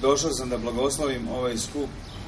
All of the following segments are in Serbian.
došao sam da blagoslovim ovaj skup,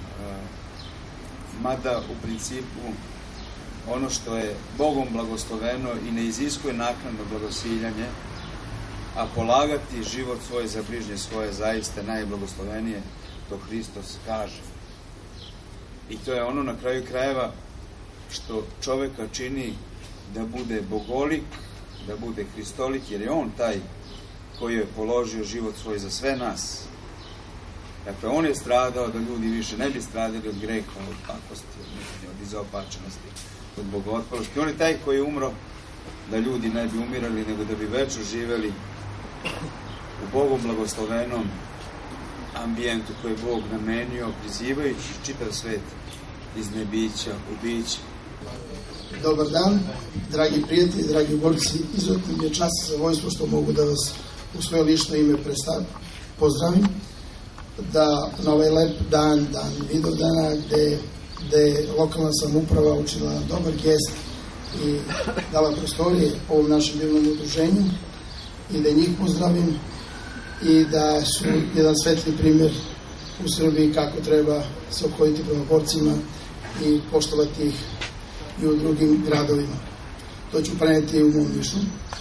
mada u principu ono što je Bogom blagosloveno i ne iziskuje naknadno blagosiljanje, a polagati život svoj za bližnje svoje zaista najblagoslovenije, to Hristos kaže. I to je ono na kraju krajeva što čoveka čini da bude bogolik, da bude hristolik, jer je on taj koji je položio život svoj za sve nas. Dakle, on je stradao da ljudi više ne bi stradali od greha, od pakosti, od izopačenosti, od bogootpalosti. On je taj koji je umro da ljudi ne bi umirali, nego da bi večno živeli u Bogom blagoslovenom ambijentu koji je Bog namenio, prizivajući čitav svet iz nebića u biće. Dobar dan, dragi prijatelji, dragi borci, izuzetno mi je čast i zadovoljstvo što mogu da vas u svoje lično ime pozdravim, da na ovaj lep dan, dan Vidovdana, gde je lokalna samouprava učinila dobar gest i dala prostorije ovom našem divnom udruženju i da njih pozdravim i da su jedan svetli primjer u Srbiji kako treba se ophoditi prema borcima i poštovati ih i u drugim gradovima. To ću preneti u mom mišlju.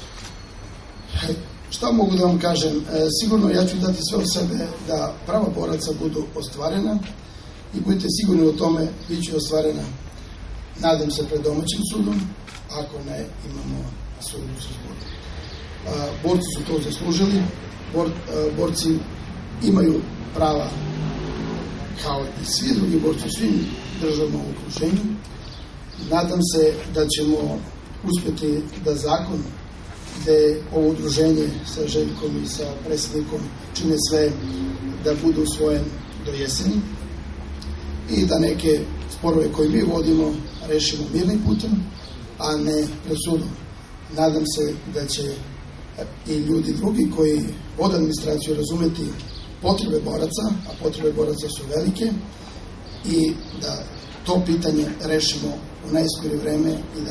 Šta mogu da vam kažem? Sigurno ja ću dati sve od sebe da prava boraca budu ostvarena i budite sigurni o tome, bit će ostvarena, nadam se, pred domaćim sudom, ako ne, imamo sudu u Strasbourgu. Borci su to zaslužili, borci imaju prava kao i svi drugi borci u svim državama u okruženju. Nadam se da ćemo uspjeti da zakon gde ovo udruženje sa Željkom i sa predsjednikom čine sve da budu usvojen do jeseni i da neke sporove koje mi vodimo rešimo mirnim putem, a ne pred sudom. Nadam se da će i ljudi drugi koji vode administraciju razumeti potrebe boraca, a potrebe boraca su velike, i da to pitanje rešimo u najskorije vreme i da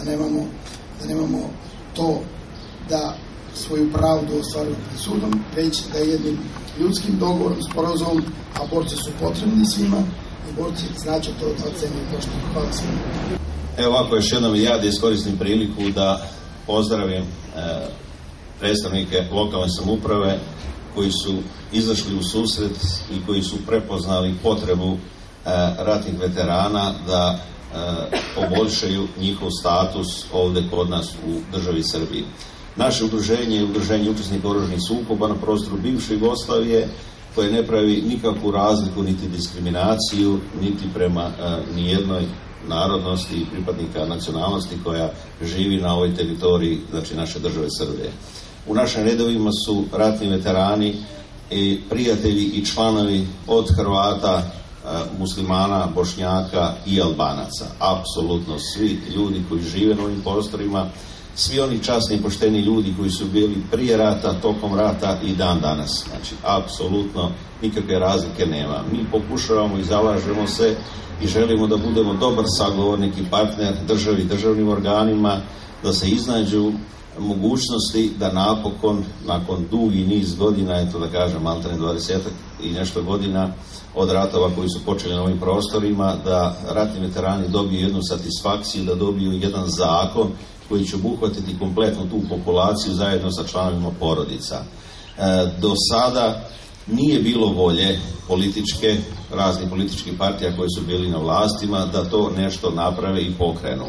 nemamo to da svoju pravdu ostvarujemo pred sudom, već da jednim ljudskim dogovorom, sporazumom, a borci su potrebni svima i borci znače to da ocene i poštuju. Hvala svima. Evo ovako, još jednom ja da iskoristim priliku da pozdravim predstavnike lokalne samouprave koji su izašli u susret i koji su prepoznali potrebu ratnih veterana da poboljšaju njihov status ovde kod nas u državi Srbiji. Naše udruženje je udruženje učesnika oružanih sukoba na prostoru bivše Jugoslavije, koje ne pravi nikakvu razliku niti diskriminaciju niti prema nijednoj narodnosti i pripadnika nacionalnosti koja živi na ovoj teritoriji, znači naše države Srbije. U našim redovima su ratni veterani i prijatelji i članovi od Hrvata, muslimana, Bošnjaka i Albanaca. Apsolutno svi ljudi koji žive na ovim prostorima, svi oni časni i pošteni ljudi koji su bili prije rata, tokom rata i dan danas. Znači, apsolutno nikakve razlike nema. Mi pokušavamo i zalažemo se i želimo da budemo dobar sagovornik i partner državi i državnim organima, da se iznađu mogućnosti da napokon, nakon dugi niz godina, eto da kažem, maltene 20 i nešto godina od ratova koji su počeli na ovim prostorima, da ratni veterani dobiju jednu satisfakciju, da dobiju jedan zakon koji će obuhvatiti kompletnu tu populaciju zajedno sa članovima porodica. Do sada nije bilo volje političke, raznih političkih partija koje su bili na vlastima, da to nešto naprave i pokrenu.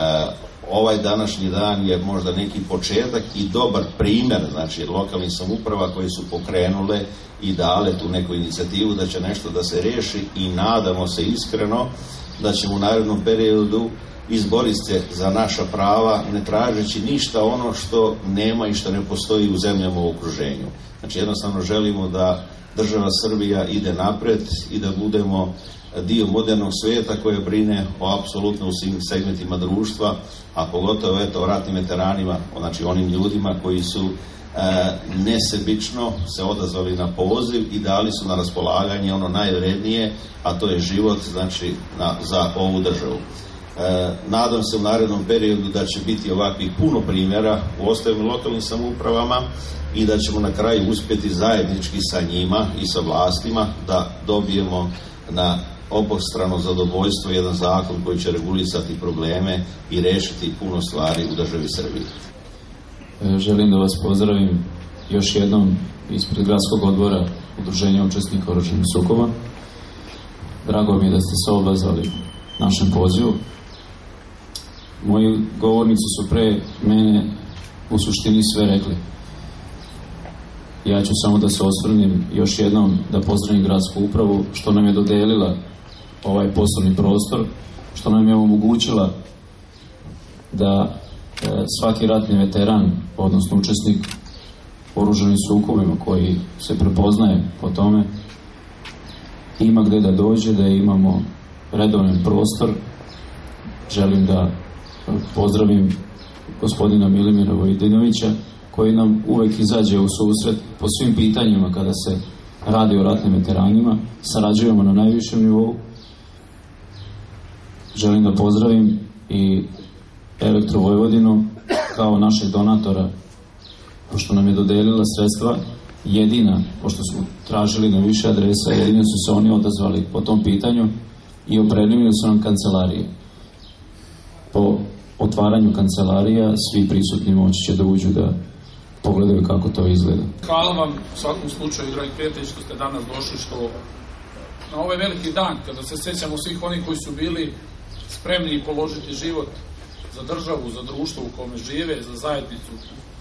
Ovaj današnji dan je možda neki početak i dobar primer, znači, lokalnih samouprava koje su pokrenule i dale tu neku inicijativu da će nešto da se riješi i nadamo se iskreno da ćemo u narednom periodu izboriti se za naša prava, ne tražeći ništa ono što nema i što ne postoji u zemljama u okruženju. Znači, jednostavno želimo da država Srbija ide napred i da budemo dio modernog svijeta koje brine o apsolutno u svim segmentima društva, a pogotovo o ratnim veteranima, znači onim ljudima koji su nesebično se odazvali na poziv i dali su na raspolaganje ono najvrednije, a to je život, znači, za ovu državu. Nadam se u narednom periodu da će biti ovakvih puno primjera u ostalim lokalnim samoupravama i da ćemo na kraju uspjeti zajednički sa njima i sa vlastima da dobijemo na obostrano zadovoljstvo jedan zakon koji će regulisati probleme i rešiti puno stvari u državi Srbiji. Želim da vas pozdravim još jednom ispred Gradskog odbora Udruženja učesnika oružanih sukoba. Drago mi je da ste se odazvali našem pozivu. Moji govornici su pre mene u suštini sve rekli. Ja ću samo da se osvrnem još jednom da pozdravim gradsku upravu što nam je dodelila ovaj poslovni prostor, što nam je omogućila da svaki ratni veteran, odnosno učesnik oružanim sukobima koji se prepoznaje po tome, ima gde da dođe, da imamo redovan prostor. Želim da pozdravim gospodina Milimira Vojdinovića, koji nam uvek izađe u susret po svim pitanjima kada se radi o ratnim veteranima. Sarađujemo na najvišem nivou. Želim da pozdravim i Elektro Vojvodinu kao našeg donatora, pošto nam je dodelila sredstva jedina, pošto smo tražili na više adresa, jedino su se oni odazvali po tom pitanju i opremili su nam kancelarije. Po otvaranju kancelarija svi prisutni moći će da uđu da pogledaju kako to izgleda. Hvala vam u svakom slučaju, dragi prijatelji, što ste danas došli, što na ovaj veliki dan, kada se sjećamo svih onih koji su bili spremni položiti život za državu, za društvo u kome žive, za zajednicu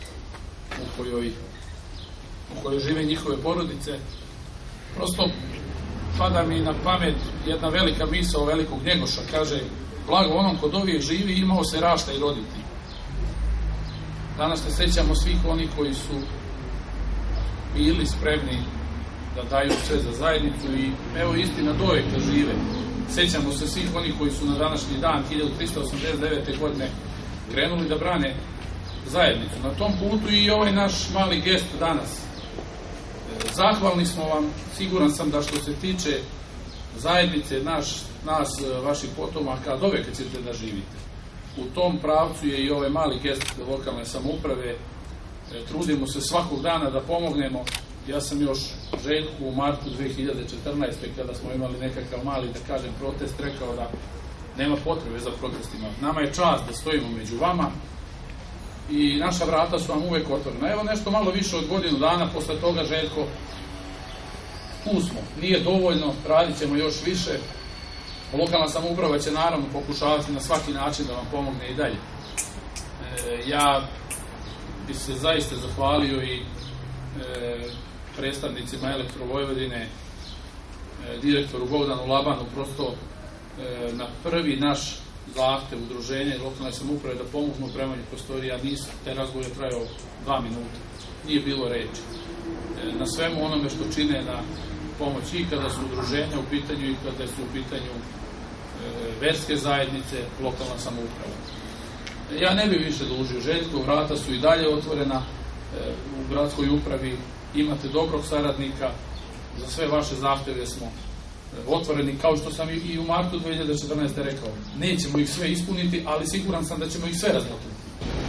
u kojoj žive njihove porodice. Prosto pada mi na pamet jedna velika misao velikog Njegoša, kaže: blago onom kod ovih živi, imao se rašta i roditi. Danas se sjećamo svih onih koji su bili spremni da daju sve za zajednicu i evo istina dovijeka žive. Sjećamo se svih onih koji su na današnji dan 1389. godine krenuli da brane zajednicu. Na tom putu i ovaj naš mali gest danas. Zahvalni smo vam, siguran sam da što se tiče zajednice, nas, vaših potomaka, dovijeka ćete da živite. U tom pravcu je i ovaj mali gest lokalne samouprave. Trudimo se svakog dana da pomognemo. Ja sam još Željku u martu 2014. kada smo imali nekakav mali, da kažem, protest, rekao da nema potrebe za protestima. Nama je čast da stojimo među vama i naša vrata su vam uvek otvorena. Evo nešto malo više od godinu dana posle toga, Željko, tu smo. Nije dovoljno, radit ćemo još više. Lokalna samouprava će naravno pokušavati na svaki način da vam pomogne i dalje. Ja bi se zaista zahvalio i predstavnicima Elektro Vojvodine, direktoru Bogdanu Labanu, prosto na prvi naš zahtev udruženja i lokalne samouprave da pomognu u opremanju prostorija. Taj razgovor je trajao 2 minuta. Nije bilo reči. Na svemu onome što čine na pomoć i kada su udruženja u pitanju i kada su u pitanju verske zajednice, lokalna samouprava. Ja ne bih više dužio, Željko, vrata su i dalje otvorena u gradskoj upravi, imate dobrog saradnika, za sve vaše zahteve smo otvoreni, kao što sam i u martu 2014. rekao. Nećemo ih sve ispuniti, ali siguran sam da ćemo ih sve razmotriti.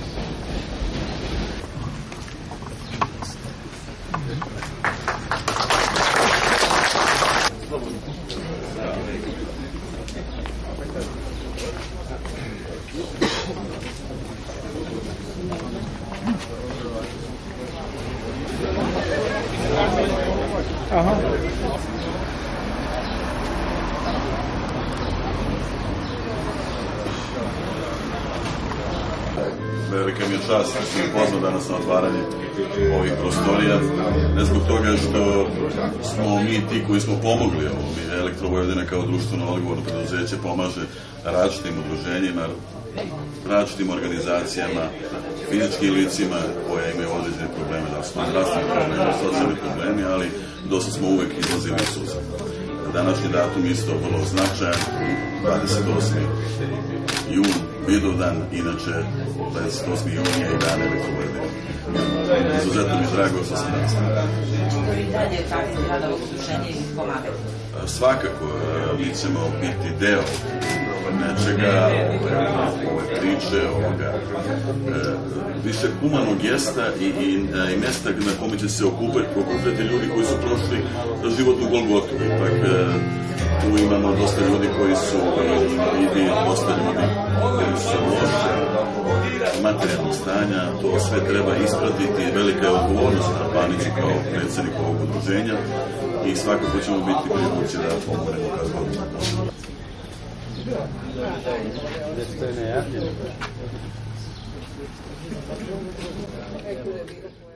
Velika mi je čast što sam pozvao danas na otvaranje ovih prostorija, ne zbog toga što smo mi ti koji smo pomogli ovo. Elektro Vojvodina kao društveno odgovorno preduzeće pomaže različitim udruženjima, različitim organizacijama, fizičkim licima koje imaju određene probleme, da su to zdravstveni problemi, socijalni problemi, ali dosta smo uvek izlazili u susret. Današnji datum isto vrlo značajan, 28. jun, Vidovdan, inače 28. junija i dan Elektro Vojvodine. Izuzetno mi je drago što sam danas. I dalje tako rada ovog udruženja i pomagati? Svakako, mi ćemo biti deo nečega, ove priče, više humanog gesta i mesta na kome će se okupljati ljudi koji su prošli životnu Golgotu. Ipak tu imamo dosta ljudi koji su vidi, dosta ljudi koji su loše materijalnog stanja, to sve treba ispratiti, velika je odgovornost na Paniću kao predsjednik ovog udruženja i svakako ćemo biti prilici da pomognemo kako.